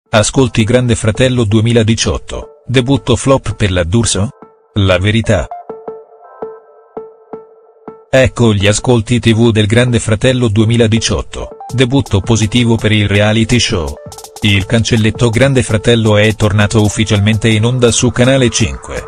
Ascolti Grande Fratello 2018, debutto flop per la D'Urso? La verità. Ecco gli ascolti TV del Grande Fratello 2018, debutto positivo per il reality show. Il cancelletto Grande Fratello è tornato ufficialmente in onda su Canale 5.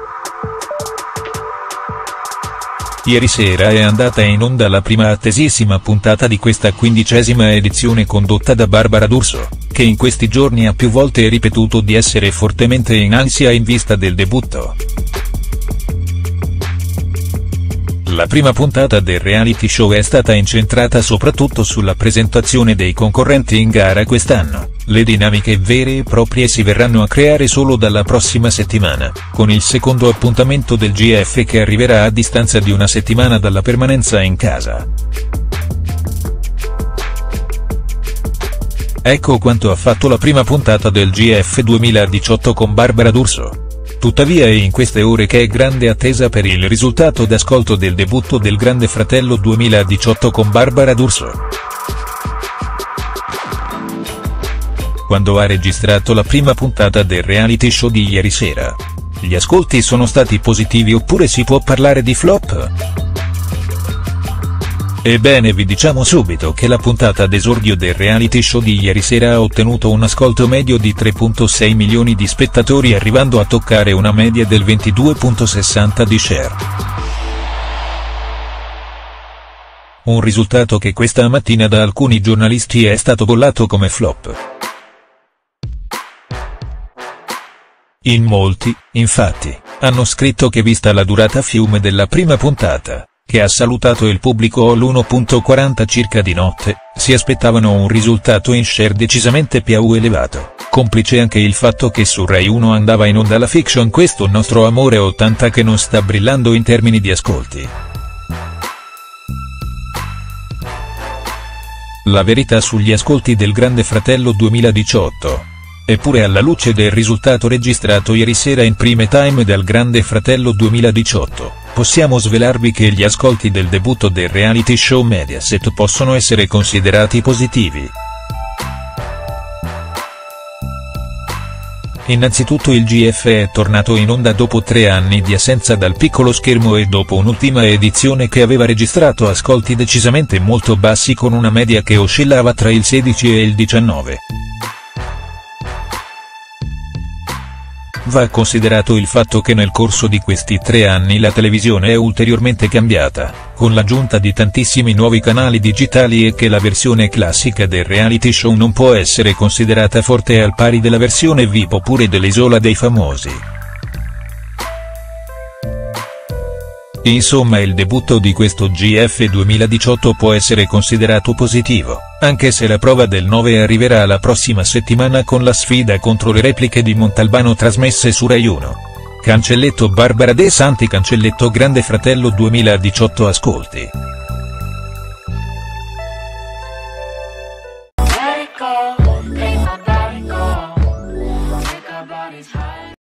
Ieri sera è andata in onda la prima attesissima puntata di questa 15ª edizione condotta da Barbara D'Urso, che in questi giorni ha più volte ripetuto di essere fortemente in ansia in vista del debutto. La prima puntata del reality show è stata incentrata soprattutto sulla presentazione dei concorrenti in gara quest'anno. Le dinamiche vere e proprie si verranno a creare solo dalla prossima settimana, con il secondo appuntamento del GF che arriverà a distanza di una settimana dalla permanenza in casa. Ecco quanto ha fatto la prima puntata del GF 2018 con Barbara D'Urso. Tuttavia è in queste ore che è grande attesa per il risultato d'ascolto del debutto del Grande Fratello 2018 con Barbara D'Urso. Quando ha registrato la prima puntata del reality show di ieri sera, gli ascolti sono stati positivi oppure si può parlare di flop? Ebbene, vi diciamo subito che la puntata d'esordio del reality show di ieri sera ha ottenuto un ascolto medio di 3,6 milioni di spettatori, arrivando a toccare una media del 22,60 di share. Un risultato che questa mattina da alcuni giornalisti è stato bollato come flop. In molti, infatti, hanno scritto che vista la durata fiume della prima puntata, che ha salutato il pubblico all'1,40 circa di notte, si aspettavano un risultato in share decisamente più elevato, complice anche il fatto che su Rai 1 andava in onda la fiction Questo nostro amore 80 che non sta brillando in termini di ascolti. La verità sugli ascolti del Grande Fratello 2018. Eppure alla luce del risultato registrato ieri sera in prime time dal Grande Fratello 2018, possiamo svelarvi che gli ascolti del debutto del reality show Mediaset possono essere considerati positivi. Innanzitutto il GF è tornato in onda dopo 3 anni di assenza dal piccolo schermo e dopo un'ultima edizione che aveva registrato ascolti decisamente molto bassi con una media che oscillava tra il 16 e il 19. Va considerato il fatto che nel corso di questi 3 anni la televisione è ulteriormente cambiata, con l'aggiunta di tantissimi nuovi canali digitali e che la versione classica del reality show non può essere considerata forte al pari della versione VIP oppure dell'Isola dei Famosi. Insomma, il debutto di questo GF 2018 può essere considerato positivo, anche se la prova del 9 arriverà la prossima settimana con la sfida contro le repliche di Montalbano trasmesse su Rai 1. Cancelletto Barbara De Santi. Cancelletto Grande Fratello 2018 ascolti.